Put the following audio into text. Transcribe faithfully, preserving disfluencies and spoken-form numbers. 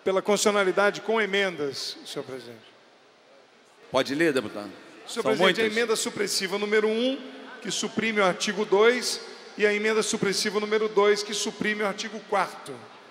pela constitucionalidade com emendas, senhor presidente. Pode ler, deputado? Senhor São presidente, muitas. a emenda supressiva número um, que suprime o artigo dois, e a emenda supressiva número dois, que suprime o artigo quarto.